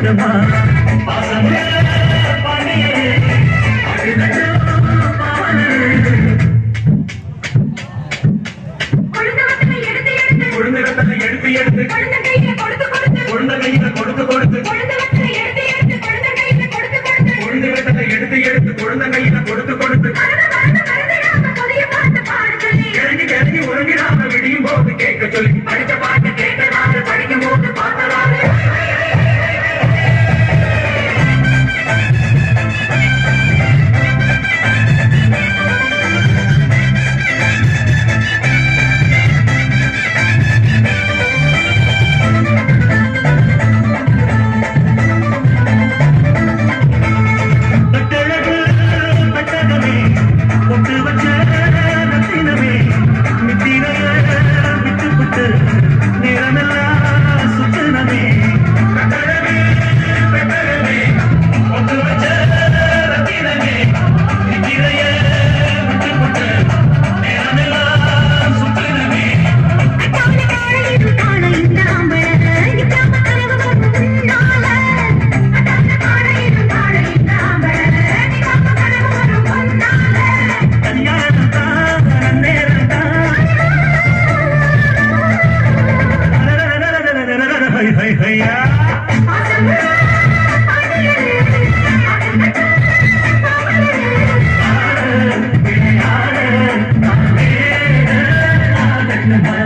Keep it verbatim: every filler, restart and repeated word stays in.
கட்டுமா பாசமே பாண்டியே எடுத்து எடுத்து குழந்தை கையில கொடுத்து கொடுத்து குழந்தை கையில கொடுத்து கொடுத்து குழந்தை எடுத்து எடுத்து குழந்தை கையில கொடுத்து கொடுத்து குழந்தை எடுத்து எடுத்து குழந்தை கையில கொடுத்து கொடுத்து இறங்கி இறங்கி உறங்கிடாம விடியும் போது கேட்க சொல்லி படித்த பாட்டு கேட்டதால படிக்கும் போது பார்த்ததாலே Bye.